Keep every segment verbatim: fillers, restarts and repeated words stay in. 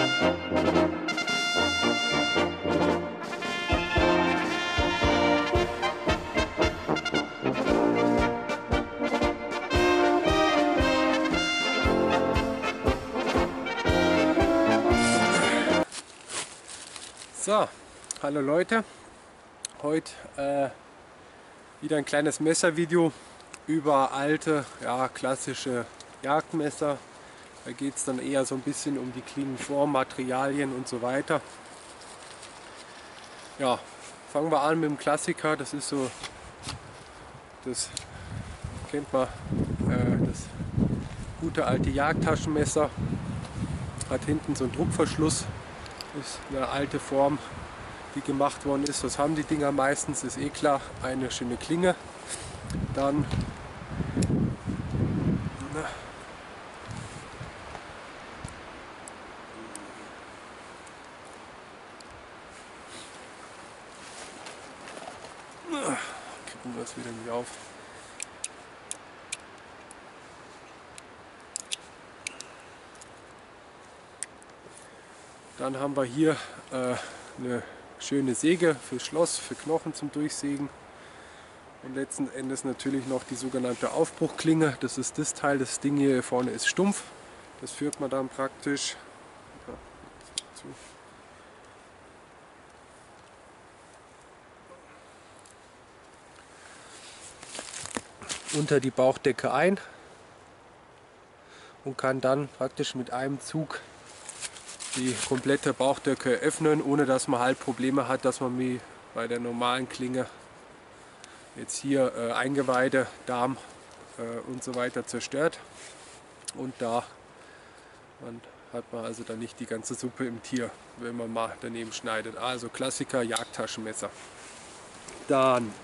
So, hallo Leute, heute äh, wieder ein kleines Messervideo über alte, ja, klassische Jagdmesser. Da geht es dann eher so ein bisschen um die Klingenform, Materialien und so weiter. Ja, fangen wir an mit dem Klassiker, das ist so, das kennt man, äh, das gute alte Jagdtaschenmesser, hat hinten so einen Druckverschluss. Ist eine alte Form, die gemacht worden ist. Was haben die Dinger meistens? Ist eh klar, eine schöne Klinge. Dann na, kippen wir das wieder nicht auf. Dann haben wir hier äh, eine schöne Säge für Schloss, für Knochen zum Durchsägen. Und letzten Endes natürlich noch die sogenannte Aufbruchklinge. Das ist das Teil, das Ding hier vorne ist stumpf. Das führt man dann praktisch ja, zu. Unter die Bauchdecke ein und kann dann praktisch mit einem Zug die komplette Bauchdecke öffnen, ohne dass man halt Probleme hat, dass man wie bei der normalen Klinge jetzt hier äh, Eingeweide, Darm äh, und so weiter zerstört. Und da man, hat man also dann nicht die ganze Suppe im Tier, wenn man mal daneben schneidet. Also Klassiker Jagdtaschenmesser. Dann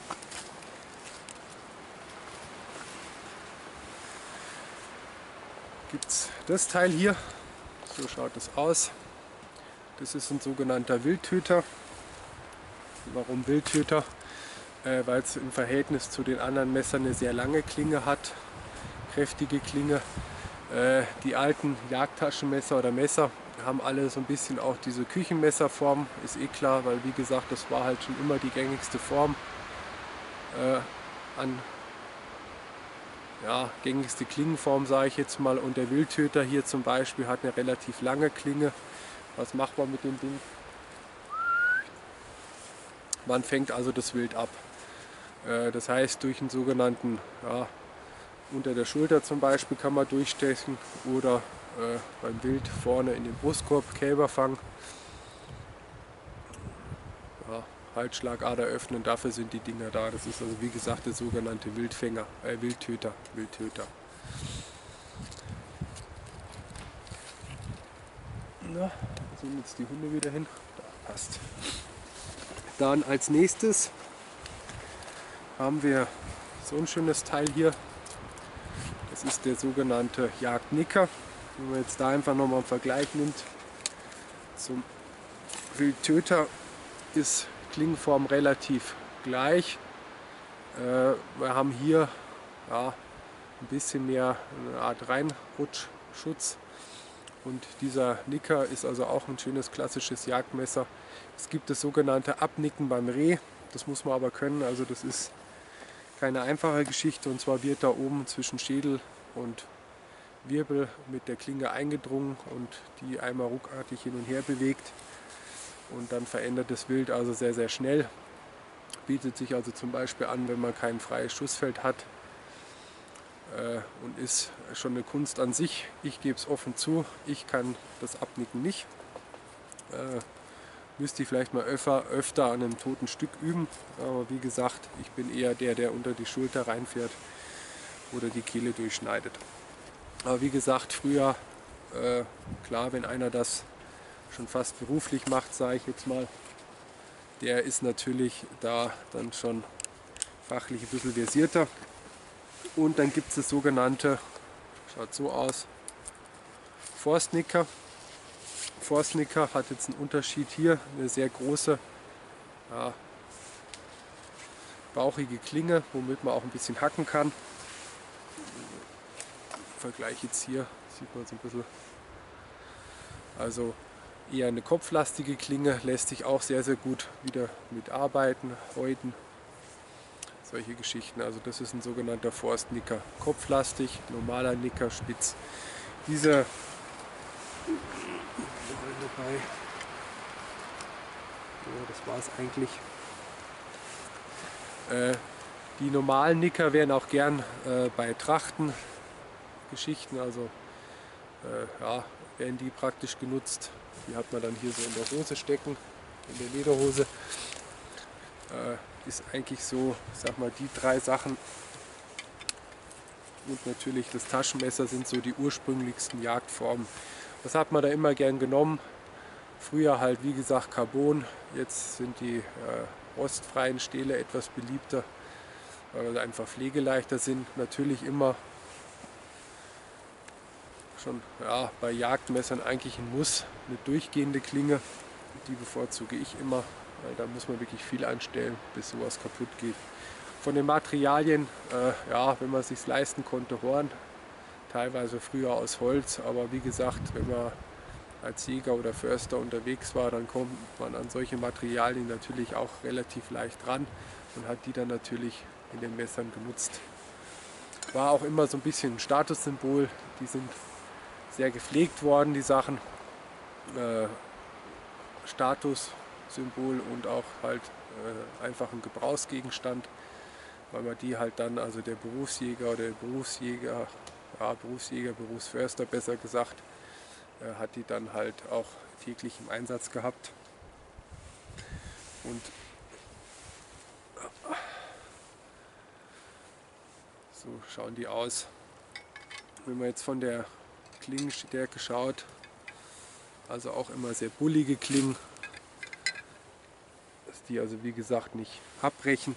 gibt es das Teil hier. So schaut es aus. Das ist ein sogenannter Wildtöter. Warum Wildtöter? Äh, weil es im Verhältnis zu den anderen Messern eine sehr lange Klinge hat. Kräftige Klinge. Äh, die alten Jagdtaschenmesser oder Messer haben alle so ein bisschen auch diese Küchenmesserform. Ist eh klar, weil wie gesagt, das war halt schon immer die gängigste Form äh, an ja, gängigste Klingenform, sage ich jetzt mal. Und der Wildtöter hier zum Beispiel hat eine relativ lange Klinge. Was macht man mit dem Ding? Man fängt also das Wild ab. Äh, das heißt, durch einen sogenannten, ja, unter der Schulter zum Beispiel kann man durchstechen oder äh, beim Wild vorne in den Brustkorb, Kälberfang. Ja, Halsschlagader öffnen, dafür sind die Dinger da. Das ist also wie gesagt der sogenannte Wildfänger, äh, Wildtöter, Wildtöter. Na, wo sind jetzt die Hunde wieder hin? Da passt. Dann als nächstes haben wir so ein schönes Teil hier. Das ist der sogenannte Jagdnicker. Wenn man jetzt da einfach nochmal einen Vergleich nimmt zum Wildtöter, ist Klingenform relativ gleich. Äh, wir haben hier ja, ein bisschen mehr eine Art Reinrutschschutz. Und dieser Nicker ist also auch ein schönes klassisches Jagdmesser. Es gibt das sogenannte Abnicken beim Reh. Das muss man aber können. Also das ist keine einfache Geschichte. Und zwar wird da oben zwischen Schädel und Wirbel mit der Klinge eingedrungen und die einmal ruckartig hin und her bewegt. Und dann verändert das Wild also sehr, sehr schnell. Bietet sich also zum Beispiel an, wenn man kein freies Schussfeld hat. Äh, und ist schon eine Kunst an sich. Ich gebe es offen zu, ich kann das Abnicken nicht. Äh, müsste ich vielleicht mal öfter, öfter an einem toten Stück üben. Aber wie gesagt, ich bin eher der, der unter die Schulter reinfährt oder die Kehle durchschneidet. Aber wie gesagt, früher, äh, klar, wenn einer das schon fast beruflich macht, sage ich jetzt mal, der ist natürlich da dann schon fachlich ein bisschen versierter. Und dann gibt es das sogenannte, schaut so aus, Forstnicker. Forstnicker hat jetzt einen Unterschied hier, eine sehr große, ja, bauchige Klinge, womit man auch ein bisschen hacken kann. Im Vergleich jetzt hier sieht man so ein bisschen, Also eher eine kopflastige Klinge, lässt sich auch sehr, sehr gut wieder mitarbeiten, häuten. Solche Geschichten. Also das ist ein sogenannter Forstnicker. Kopflastig, normaler Nicker, spitz. Diese dabei. Ja, das war es eigentlich. Äh, die normalen Nicker werden auch gern äh, bei Trachtengeschichten, also äh, ja, werden die praktisch genutzt. Die hat man dann hier so in der Hose stecken, in der Lederhose. Äh, ist eigentlich so, ich sag mal, die drei Sachen und natürlich das Taschenmesser sind so die ursprünglichsten Jagdformen. Das hat man da immer gern genommen. Früher halt, wie gesagt, Carbon. Jetzt sind die äh, rostfreien Stähle etwas beliebter, weil sie einfach pflegeleichter sind. Natürlich immer schon ja, bei Jagdmessern eigentlich ein Muss, eine durchgehende Klinge. Die bevorzuge ich immer, weil da muss man wirklich viel anstellen, bis sowas kaputt geht. Von den Materialien, äh, ja, wenn man es sich leisten konnte, Horn, teilweise früher aus Holz, aber wie gesagt, wenn man als Jäger oder Förster unterwegs war, dann kommt man an solche Materialien natürlich auch relativ leicht ran und hat die dann natürlich in den Messern genutzt. War auch immer so ein bisschen ein Statussymbol, die sind sehr gepflegt worden, die Sachen. Äh, Statussymbol und auch halt äh, einfach ein Gebrauchsgegenstand, weil man die halt dann, also der Berufsjäger oder der Berufsjäger, ja, Berufsjäger, Berufsförster besser gesagt, äh, hat die dann halt auch täglich im Einsatz gehabt. Und so schauen die aus. Wenn man jetzt von der Klingenstärke schaut, also auch immer sehr bullige Klingen, dass die also wie gesagt nicht abbrechen.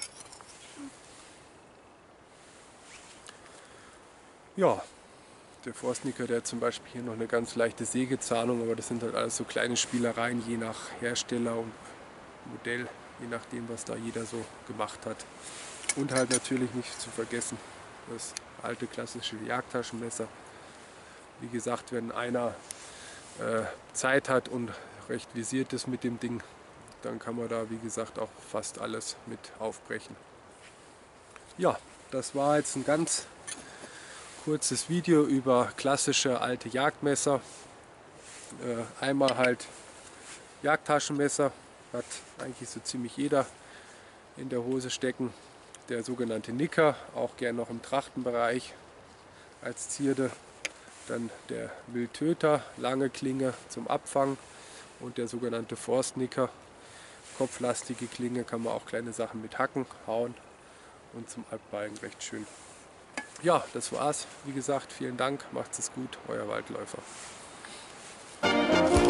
Ja, der Forstnicker, der hat zum Beispiel hier noch eine ganz leichte Sägezahnung, aber das sind halt alles so kleine Spielereien, je nach Hersteller und Modell, je nachdem, was da jeder so gemacht hat. Und halt natürlich nicht zu vergessen, das alte klassische Jagdtaschenmesser. Wie gesagt, wenn einer äh, Zeit hat und recht visiert ist mit dem Ding, dann kann man da wie gesagt auch fast alles mit aufbrechen. Ja, das war jetzt ein ganz kurzes Video über klassische alte Jagdmesser. Äh, einmal halt Jagdtaschenmesser, hat eigentlich so ziemlich jeder in der Hose stecken. Der sogenannte Nicker, auch gern noch im Trachtenbereich als Zierde. Dann der Wildtöter, lange Klinge zum Abfangen und der sogenannte Forstnicker, kopflastige Klinge, kann man auch kleine Sachen mit hacken, hauen und zum Abbalgen recht schön. Ja, das war's. Wie gesagt, vielen Dank, macht's es gut, euer Waldläufer.